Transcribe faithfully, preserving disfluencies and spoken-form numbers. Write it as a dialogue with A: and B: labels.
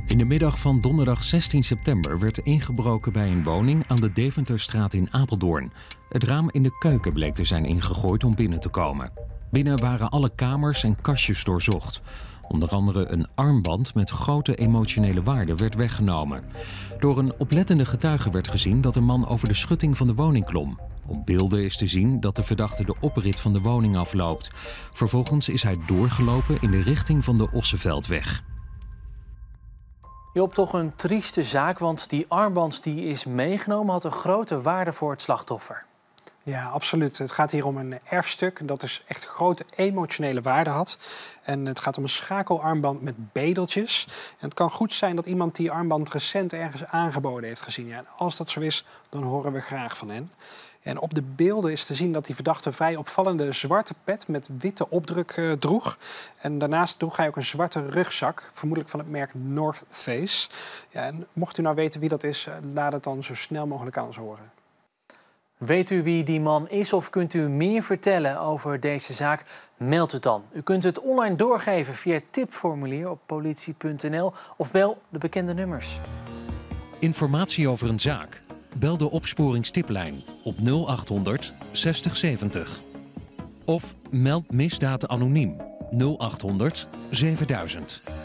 A: In de middag van donderdag zestien september werd ingebroken bij een woning aan de Deventerstraat in Apeldoorn. Het raam in de keuken bleek te zijn ingegooid om binnen te komen. Binnen waren alle kamers en kastjes doorzocht. Onder andere een armband met grote emotionele waarde werd weggenomen. Door een oplettende getuige werd gezien dat een man over de schutting van de woning klom. Op beelden is te zien dat de verdachte de oprit van de woning afloopt. Vervolgens is hij doorgelopen in de richting van de Ossenveldweg.
B: Job, toch een trieste zaak, want die armband die is meegenomen had een grote waarde voor het slachtoffer.
C: Ja, absoluut. Het gaat hier om een erfstuk dat dus echt grote emotionele waarde had. En het gaat om een schakelarmband met bedeltjes. En het kan goed zijn dat iemand die armband recent ergens aangeboden heeft gezien. Ja, en als dat zo is, dan horen we graag van hen. En op de beelden is te zien dat die verdachte vrij opvallende zwarte pet met witte opdruk uh, droeg. En daarnaast droeg hij ook een zwarte rugzak, vermoedelijk van het merk North Face. Ja, en mocht u nou weten wie dat is, uh, laat het dan zo snel mogelijk aan ons horen.
B: Weet u wie die man is of kunt u meer vertellen over deze zaak? Meld het dan. U kunt het online doorgeven via het tipformulier op politie punt n l of bel de bekende nummers.
A: Informatie over een zaak? Bel de opsporingstiplijn op nul achthonderd zestig zeventig. Of meld misdaad anoniem nul achthonderd zevenduizend.